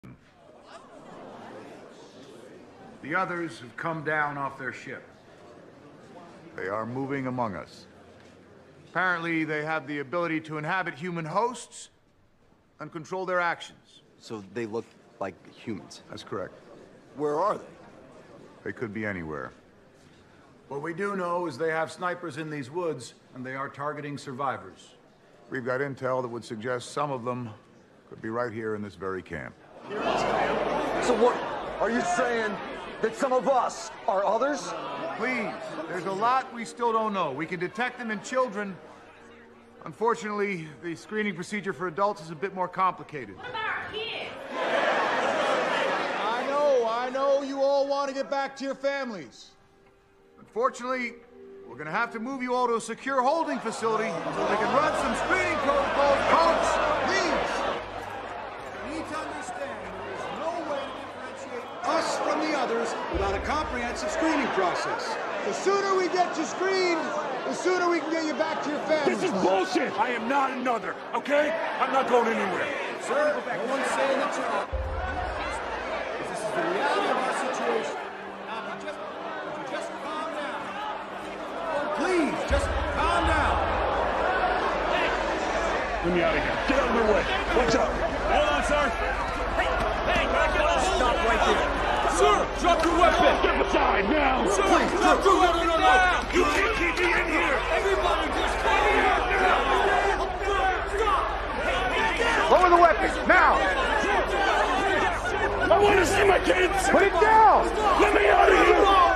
The others have come down off their ship. They are moving among us. Apparently, they have the ability to inhabit human hosts and control their actions. So they look like humans? That's correct. Where are they? They could be anywhere. What we do know is they have snipers in these woods, and they are targeting survivors. We've got intel that would suggest some of them could be right here in this very camp. So what, are you saying that some of us are others? Please, there's a lot we still don't know. We can detect them in children. Unfortunately, the screening procedure for adults is a bit more complicated. What about our kids? I know you all want to get back to your families. Unfortunately, we're gonna have to move you all to a secure holding facility so they can run some screening protocols. Coach, please! You need to understand there is no way to differentiate us from the others without a comprehensive screening process. The sooner we get you screened, the sooner we can get you back to your families. This is bullshit! I am not another, okay? I'm not going anywhere. Sir, no one's saying that you're not. This is the reality of our situation. Now, would you just calm down? Please, just calm down. Let me out of here. Get out of my way. Watch out. Hold on, sir. Hey, back it up. Stop right there. Sir, drop your weapon. Step aside now. Sir, please, drop your weapon now. You can't keep me in here. Everybody just come here now. Stop. Lower the weapons, now! I want to see my kids. Put it down! Let me out of here.